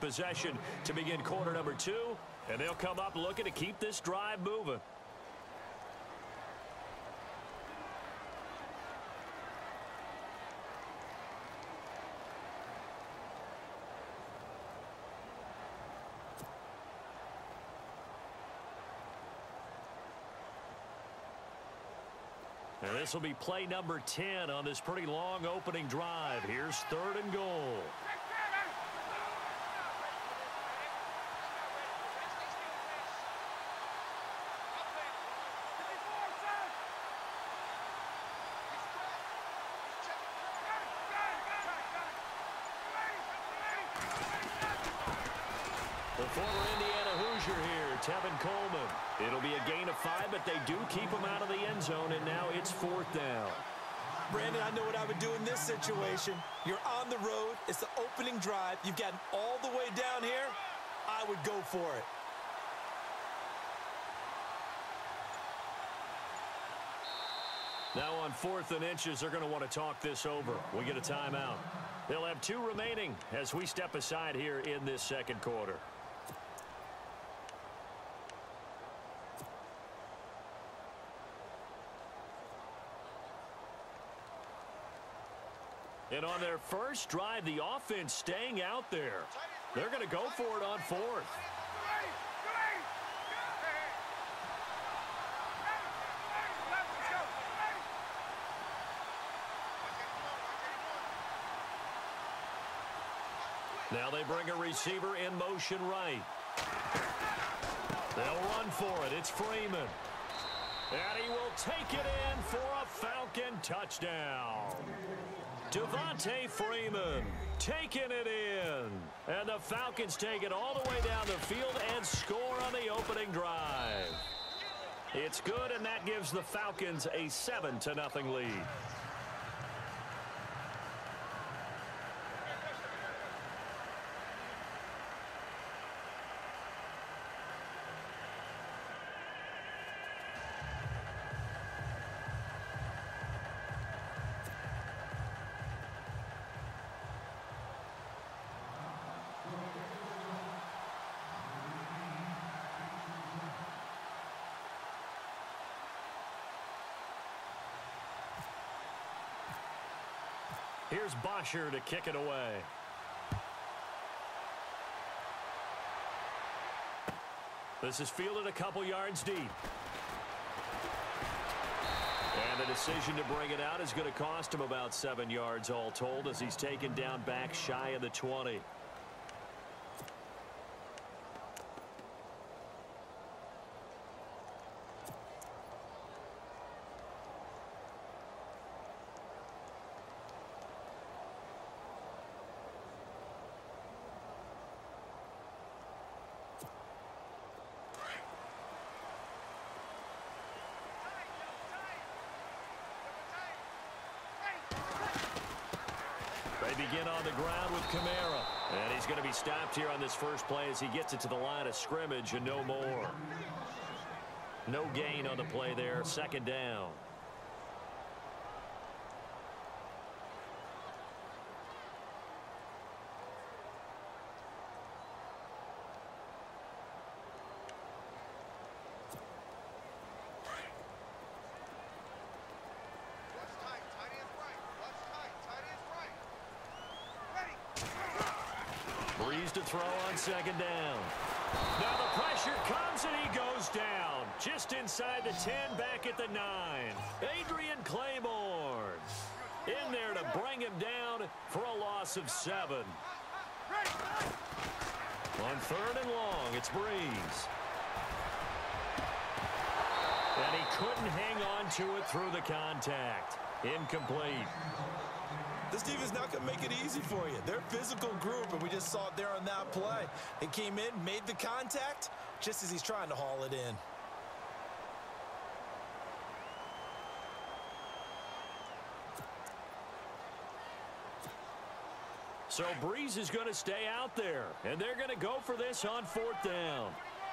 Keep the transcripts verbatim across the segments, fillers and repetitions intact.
possession to begin quarter number two, and they'll come up looking to keep this drive moving. And this will be play number ten on this pretty long opening drive. Here's third and goal. The former Indiana Hoosier here, Tevin Coleman. It'll be a gain of five, but they do keep him out of the end zone, and now it's fourth down. Brandon, I know what I would do in this situation. You're on the road. It's the opening drive. You've gotten all the way down here. I would go for it. Now on fourth and inches, they're going to want to talk this over. We get a timeout. They'll have two remaining as we step aside here in this second quarter. And on their first drive, the offense staying out there. They're going to go for it on fourth. Now they bring a receiver in motion right. They'll run for it. It's Freeman. And he will take it in for a Falcon touchdown. Devontae Freeman taking it in. And the Falcons take it all the way down the field and score on the opening drive. It's good, and that gives the Falcons a seven to nothing lead. Here's Bosher to kick it away. This is fielded a couple yards deep. And the decision to bring it out is going to cost him about seven yards all told as he's taken down back shy of the twenty. They begin on the ground with Kamara. And he's going to be stopped here on this first play as he gets it to the line of scrimmage and no more. No gain on the play there. Second down. Breeze to throw on second down. Now the pressure comes and he goes down. Just inside the ten, back at the nine. Adrian Claiborne in there to bring him down for a loss of seven. On third and long, it's Breeze. And he couldn't hang on to it through the contact. Incomplete. This defense is not going to make it easy for you. They're a physical group, and we just saw it there on that play. They came in, made the contact, just as he's trying to haul it in. So Breeze is going to stay out there, and they're going to go for this on fourth down.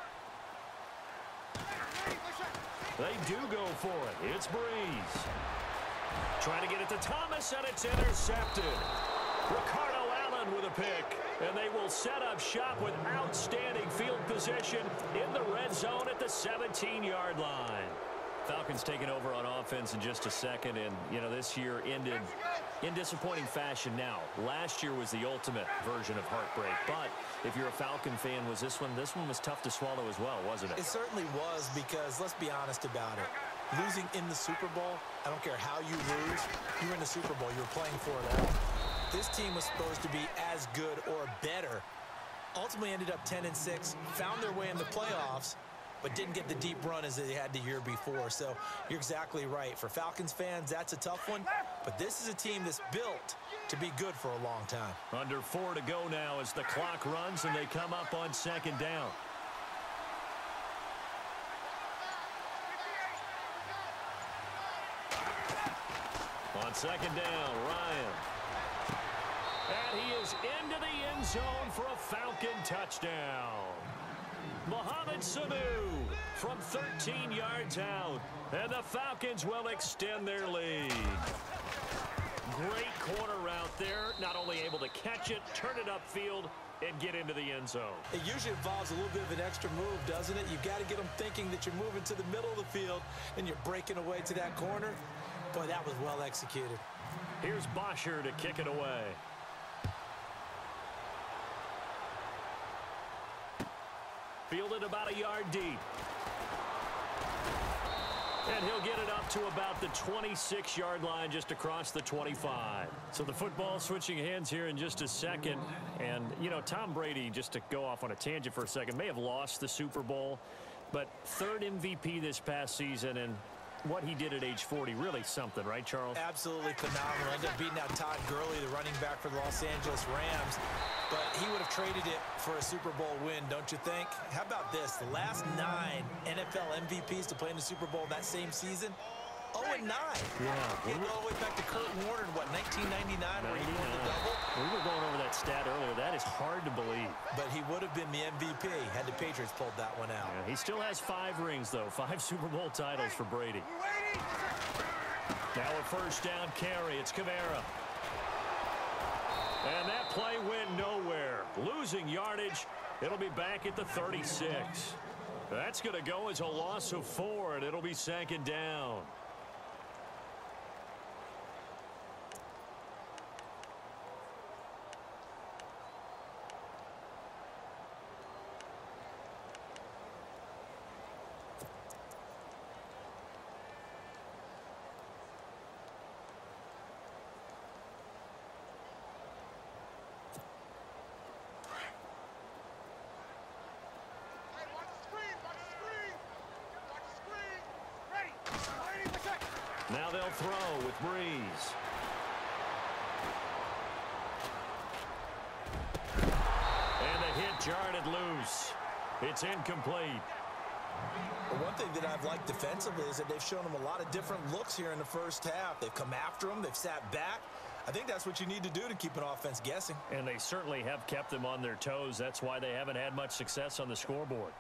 They do go for it. It's Breeze. Trying to get it to Thomas, and it's intercepted. Ricardo Allen Allen with a pick. And they will set up shop with outstanding field position in the red zone at the seventeen-yard line. Falcons taking over on offense in just a second, and, you know, this year ended in disappointing fashion. Now, last year was the ultimate version of heartbreak, but if you're a Falcon fan, was this one, this one was tough to swallow as well, wasn't it? It certainly was, because let's be honest about it. Losing in the Super Bowl, I don't care how you lose, you were in the Super Bowl, you were playing for it all. This team was supposed to be as good or better. Ultimately ended up ten and six, found their way in the playoffs, but didn't get the deep run as they had the year before. So you're exactly right. For Falcons fans, that's a tough one. But this is a team that's built to be good for a long time. Under four to go now as the clock runs and they come up on second down. On second down, Ryan. And he is into the end zone for a Falcon touchdown. Mohamed Sanu from thirteen yards out. And the Falcons will extend their lead. Great corner route there. Not only able to catch it, turn it upfield, and get into the end zone. It usually involves a little bit of an extra move, doesn't it? You've got to get them thinking that you're moving to the middle of the field and you're breaking away to that corner. Boy, that was well executed. Here's Bosher to kick it away. Fielded about a yard deep. And he'll get it up to about the twenty-six-yard line, just across the twenty-five. So the football switching hands here in just a second. And, you know, Tom Brady, just to go off on a tangent for a second, may have lost the Super Bowl, but third M V P this past season, and what he did at age forty, really something, right, Charles? Absolutely phenomenal. Ended up beating out Todd Gurley, the running back for the Los Angeles Rams. But he would have traded it for a Super Bowl win, don't you think? How about this? The last nine N F L M V Ps to play in the Super Bowl that same season, oh and nine. Yeah. Getting all the way back to Kurt Warner in, what, nineteen ninety-nine, where he won the double? We were going over that stat earlier. That is hard to believe. But he would have been the M V P had the Patriots pulled that one out. Yeah, he still has five rings, though. Five Super Bowl titles for Brady. Now a first down carry. It's Kamara. And that play went nowhere. Losing yardage. It'll be back at the thirty-six. That's going to go as a loss of four, and it'll be second down. Now they'll throw with Breeze. And the hit jarred it loose. It's incomplete. Well, one thing that I've liked defensively is that they've shown them a lot of different looks here in the first half. They've come after them. They've sat back. I think that's what you need to do to keep an offense guessing. And they certainly have kept them on their toes. That's why they haven't had much success on the scoreboard.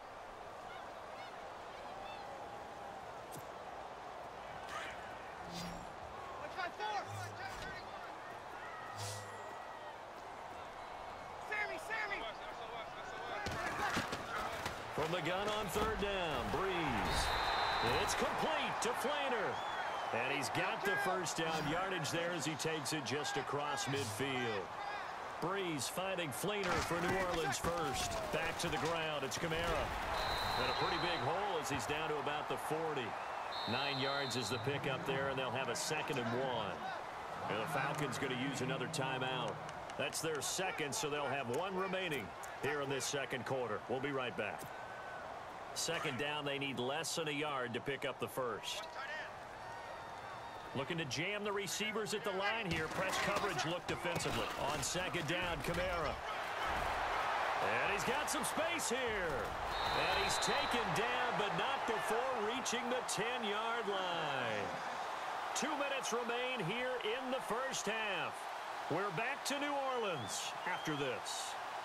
From the gun on third down, Breeze. It's complete to Flainer. And he's got the first down yardage there as he takes it just across midfield. Breeze finding Flainer for New Orleans first. Back to the ground, it's Kamara. And a pretty big hole as he's down to about the forty. Nine yards is the pickup there, and they'll have a second and one. And the Falcons going to use another timeout. That's their second, so they'll have one remaining here in this second quarter. We'll be right back. Second down, they need less than a yard to pick up the first. Looking to jam the receivers at the line here. Press coverage look defensively. On second down, Kamara. And he's got some space here. And he's taken down, but not before reaching the ten-yard line. Two minutes remain here in the first half. We're back to New Orleans after this.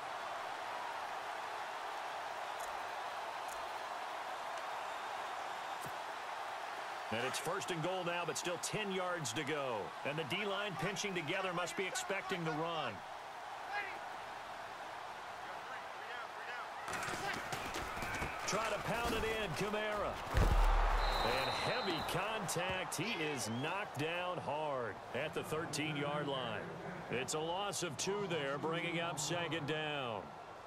And it's first and goal now, but still ten yards to go. And the D-line pinching together, must be expecting the run. Try to pound it in, Kamara. And heavy contact. He is knocked down hard at the thirteen-yard line. It's a loss of two there, bringing up second down.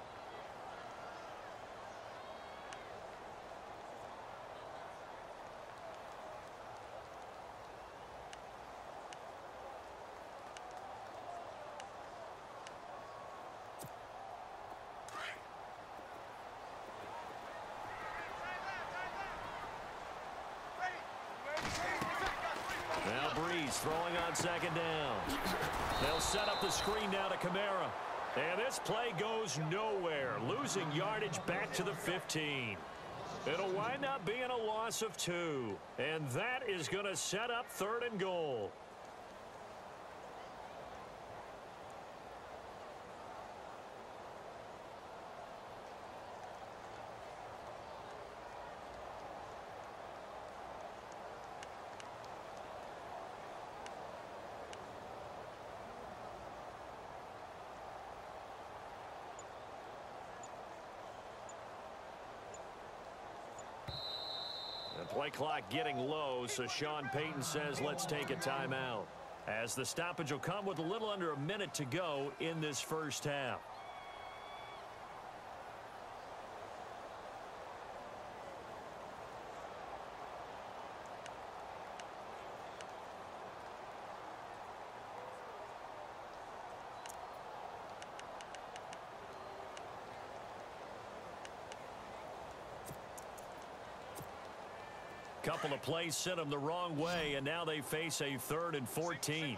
Now Breeze throwing on second down. They'll set up the screen now to Kamara. And this play goes nowhere, losing yardage back to the fifteen. It'll wind up being a loss of two. And that is going to set up third and goal. Play clock getting low, so Sean Payton says let's take a timeout, as the stoppage will come with a little under a minute to go in this first half. Couple of plays sent them the wrong way, and now they face a third and fourteen.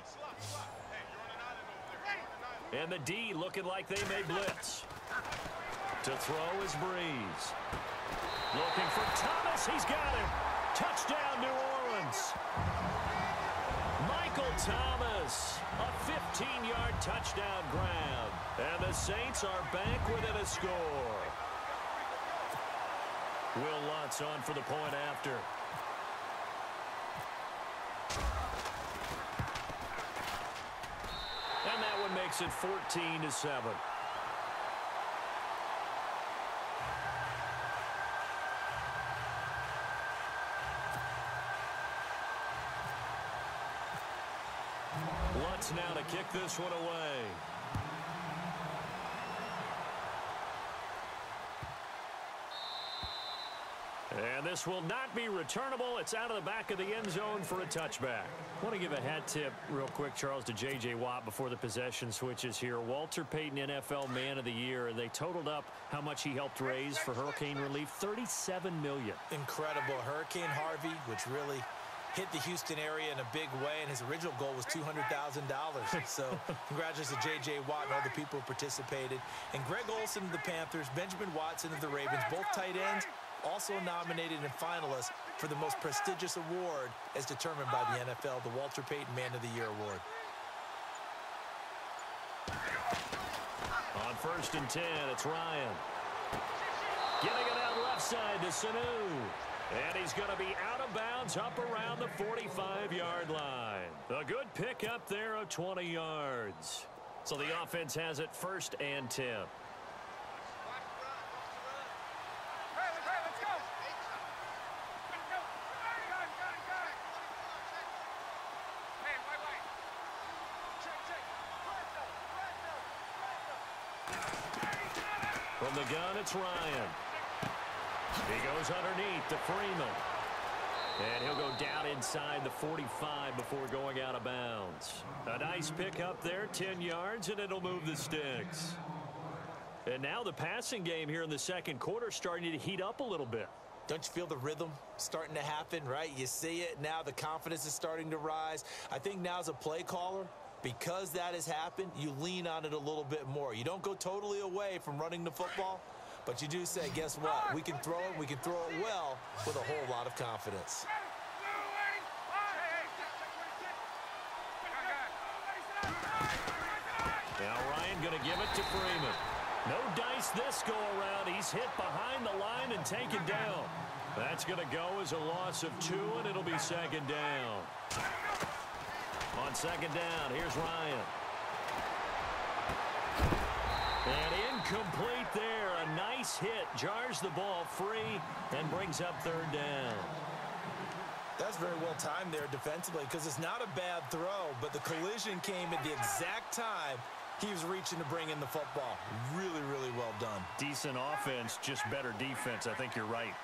And the D looking like they may blitz. To throw is Breeze. Looking for Thomas. He's got him. Touchdown, New Orleans. Michael Thomas. A fifteen-yard touchdown grab. And the Saints are back within a score. Will Lutz on for the point after. And that one makes it fourteen to seven. Lutz now to kick this one away. And this will not be returnable. It's out of the back of the end zone for a touchback. I want to give a hat tip real quick, Charles, to J J. Watt before the possession switches here. Walter Payton, N F L Man of the Year, and they totaled up how much he helped raise for hurricane relief, thirty-seven million dollars. Incredible. Hurricane Harvey, which really hit the Houston area in a big way, and his original goal was two hundred thousand dollars. So congratulations to J J. Watt and all the people who participated. And Greg Olsen of the Panthers, Benjamin Watson of the Ravens, both tight ends, also nominated and finalists for the most prestigious award as determined by the N F L, the Walter Payton Man of the Year Award. On first and ten, it's Ryan. Getting it out left side to Sanu. And he's going to be out of bounds up around the forty-five-yard line. A good pick up there of twenty yards. So the offense has it first and ten. From the gun, it's Ryan. He goes underneath to Freeman. And he'll go down inside the forty-five before going out of bounds. A nice pick up there, ten yards, and it'll move the sticks. And now the passing game here in the second quarter starting to heat up a little bit. Don't you feel the rhythm starting to happen, right? You see it now. The confidence is starting to rise. I think now as a play caller, because that has happened, you lean on it a little bit more. You don't go totally away from running the football, but you do say, guess what? We can throw it. We can throw it well with a whole lot of confidence. Now Ryan going to give it to Freeman. No dice this go around. He's hit behind the line and taken down. That's going to go as a loss of two, and it'll be second down. On second down, here's Ryan. And incomplete there. A nice base hit jars the ball free and brings up third down. That's very well timed there defensively because it's not a bad throw, but the collision came at the exact time he was reaching to bring in the football. Really, really well done. Decent offense, just better defense. I think you're right.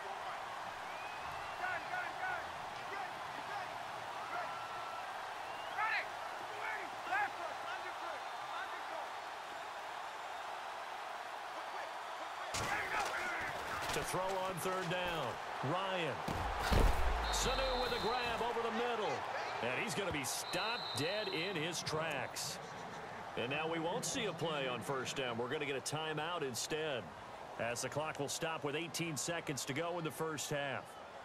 To throw on third down, Ryan. Sanu with a grab over the middle. And he's going to be stopped dead in his tracks. And now we won't see a play on first down. We're going to get a timeout instead, as the clock will stop with eighteen seconds to go in the first half.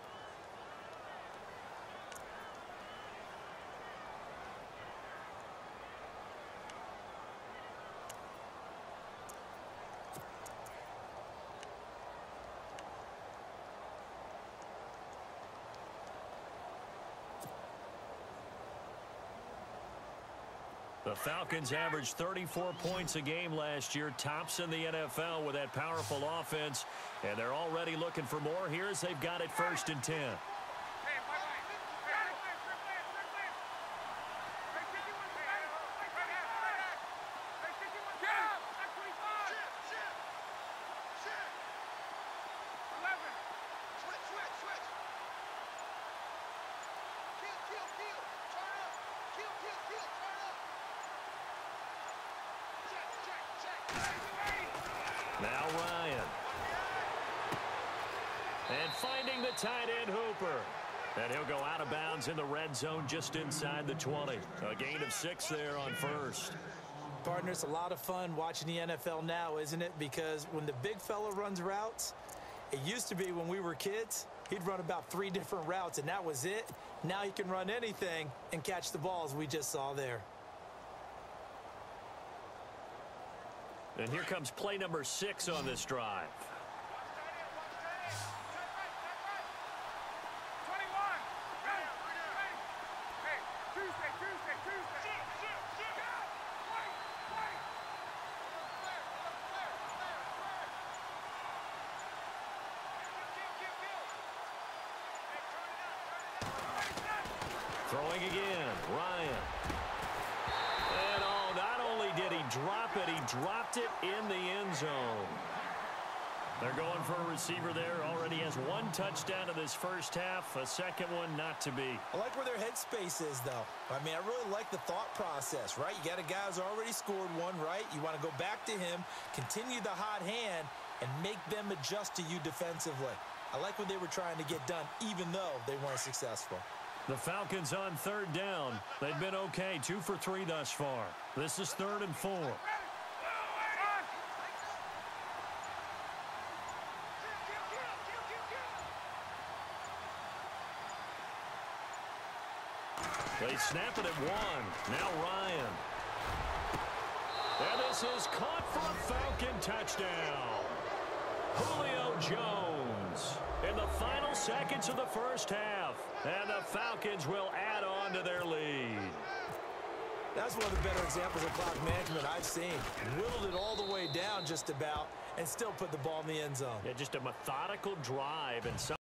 The Falcons averaged thirty-four points a game last year, tops in the N F L with that powerful offense, and they're already looking for more here as they've got it first and ten. Now Ryan. And finding the tight end Hooper. And he'll go out of bounds in the red zone just inside the twenty. A gain of six there on first. Partner, it's a lot of fun watching the N F L now, isn't it? Because when the big fella runs routes, it used to be when we were kids, he'd run about three different routes, and that was it. Now he can run anything and catch the ball, as we just saw there. And here comes play number six on this drive. Throwing again, Ryan. And oh, not only did he drop it, he dropped it in the end zone. They're going for a receiver there. Already has one touchdown in this first half. A second one not to be. I like where their headspace is, though. I mean, I really like the thought process, right? You got a guy who's already scored one, right? You want to go back to him, continue the hot hand, and make them adjust to you defensively. I like what they were trying to get done, even though they weren't successful. The Falcons on third down. They've been okay, two for three thus far. This is third and four. They snap it at one. Now Ryan. And this is caught for a Falcon touchdown. Julio Jones in the final seconds of the first half. And the Falcons will add on to their lead. That's one of the better examples of clock management I've seen. Whittled it all the way down just about and still put the ball in the end zone. Yeah, just a methodical drive and some